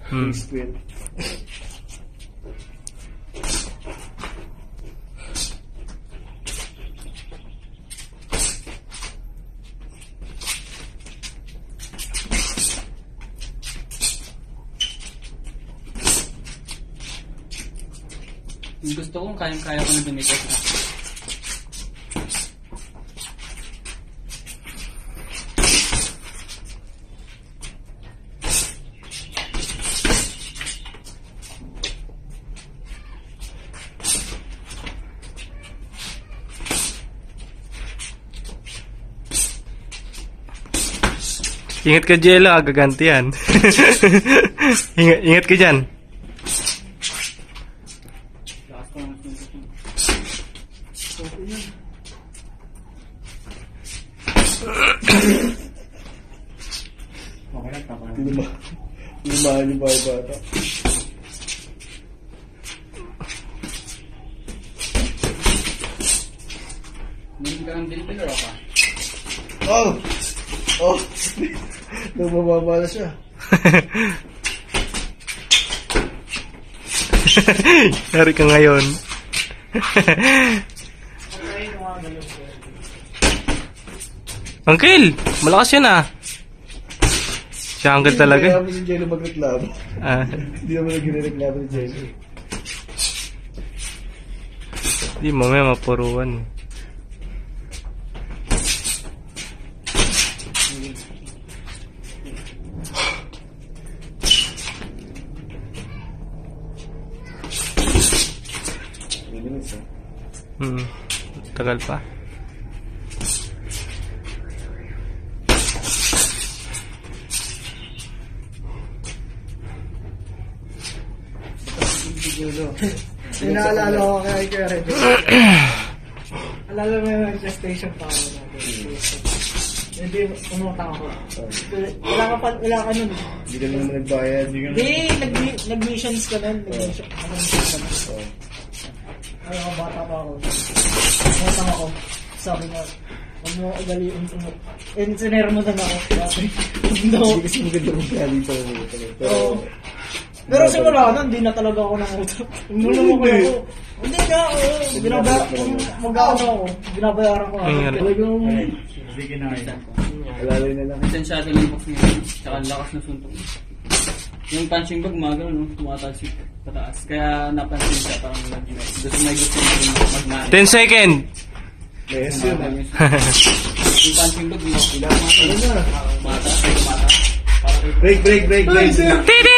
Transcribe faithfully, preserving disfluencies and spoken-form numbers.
Hmm. Squid. Gusto kong kayang-kaya ko na dumikot na. Ingat ka, Jello, agaganti yan. ingat, ingat ka dyan. Luma. Lumahan yung bahay bata. Hindi ka ng delivery o ka? Oh! Oh! Lumababa na siya. Yari ka ngayon. Uncle! Malakas yan ah. Siya uncle talaga. Hindi naman si Jello magreklamo. Ah. Hindi naman nagre-reklamo ni Jello. Hindi, mamaya mapuruan. Hmm. Tagal pa. Inaalala ko kaya kaya rin. Alala mo yung manifestation pa ako natin. Hindi, umutang ako. Wala ka pa, wala ka nun. Hindi ka naman nagbayad. Hindi, nag-missions ka nun. Nag-missions ka nun. Ay, ako, bata pa ako. Umutang ako. Sabi nga, huwag mo ako galiin. Engineer mo na ako. No. Hindi kasi maganda mag-galing pa naman. Oo. Pero simula na, hindi na talaga ako nangutang. Mula mo kaya ako. Hindi nga, oo. Binabayaran mag-ano ako. Binabayaran ko. Talagang... Sige na kayo. Alalay na lang. Lisensyado lang box niya. Tsaka lakas na suntok. Yung punching bag, mga gano'n, no? Tumataas yung pataas. Kaya napansin siya, parang nag-net. Gusto may gusto yung mag-net. ten second! Yes, yun. Yung punching bag, yung Ano na? mataas, mataas. Break, break, break, break. Tidi!